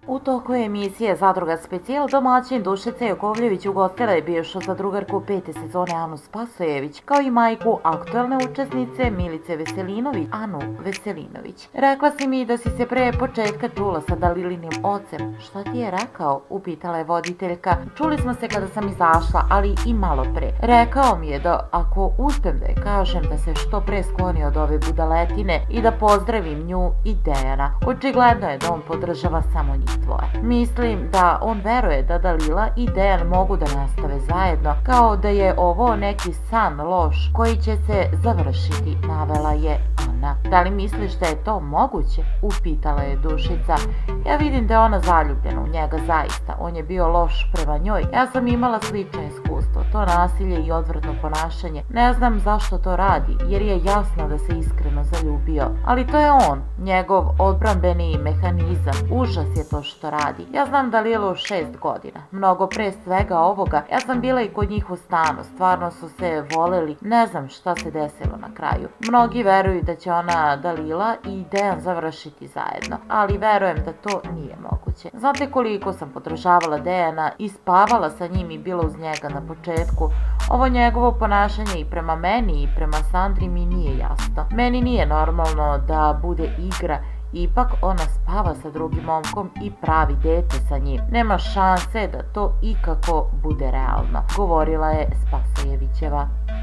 U toku emisije Zadruga specijal domaćin Dušica Jakovljević ugostila je bivšu zadrugarku 5. sezone Anu Spasojević, kao i majku aktuelne učesnice Milice Veselinović, Anu Veselinović. Rekla si mi da si se pre početka čula sa Dalilinim ocem. Šta ti je rekao? Upitala je voditeljka. Čuli smo se kada sam izašla, ali i malo pre. Rekao mi je da ako uspem da je kažem da se što pre skloni od ove budaletine i da pozdravim nju i Dejana. Očigledno je da on podržava samo njih dvoje. Mislim da on veruje da Dalila i Dejan mogu da nastave zajedno, kao da je ovo neki san loš koji će se završiti, navela je Ana. Da li misliš da je to moguće? Upitala je Dušica. Ja vidim da je ona zaljubljena u njega zaista. On je bio loš prema njoj. Ja sam imala slično iskustvo. To nasilje i odvratno ponašanje. Ne znam zašto to radi, jer je jasno da se iskreno zaljubio. Ali to je on, njegov odbrambeni mehanizam. Užas je to što radi. Ja znam Dalilu 6 godina. Mnogo pre svega ovoga. Ja sam bila i kod njih u stanu. Stvarno su se voleli. Ne znam šta se desilo na kraju. Mnogi veruju da će ona, Dalila i Dejan završiti zajedno. Ali verujem da to nije moguće. Znate koliko sam podržavala Dejana i spavala sa njim i bila uz njega na početku. Ovo njegovo ponašanje i prema meni i prema Sandri mi nije jasno. Meni nije normalno da bude igra. Ipak ona spava sa drugim momkom i pravi dete sa njim. Nema šanse da to ikako bude realno, govorila je Spasojevićeva.